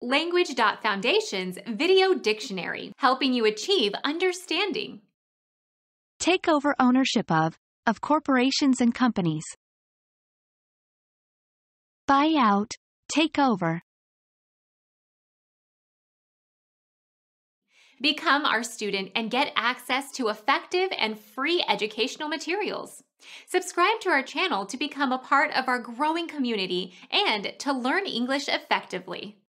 Language.Foundation's Video Dictionary, helping you achieve understanding. Take over ownership of corporations and companies. Buy out, take over. Become our student and get access to effective and free educational materials. Subscribe to our channel to become a part of our growing community and to learn English effectively.